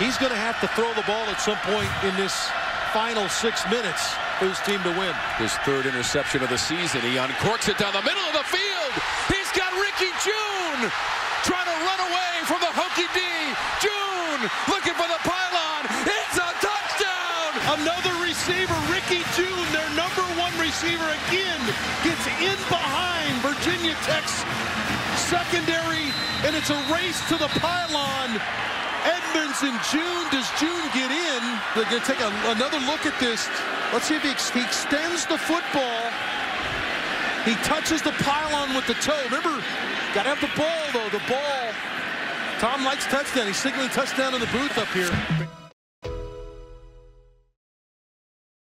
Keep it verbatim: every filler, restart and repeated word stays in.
He's going to have to throw the ball at some point in this final six minutes for his team to win. His third interception of the season. He uncorks it down the middle of the field. He's got Ricky Jeune trying to run away from the hokey D. Jeune looking for the pylon. It's a touchdown. Another receiver, Ricky Jeune, their number one receiver again, gets in behind Virginia Tech's secondary, and it's a race to the pylon. Edmonds and Jeune. Does Jeune get in? They're going to take a, another look at this. Let's see if he, ex he extends the football. He touches the pylon with the toe. Remember, got to have the ball, though. The ball. Tom likes touchdown. He's signaling touchdown in the booth up here.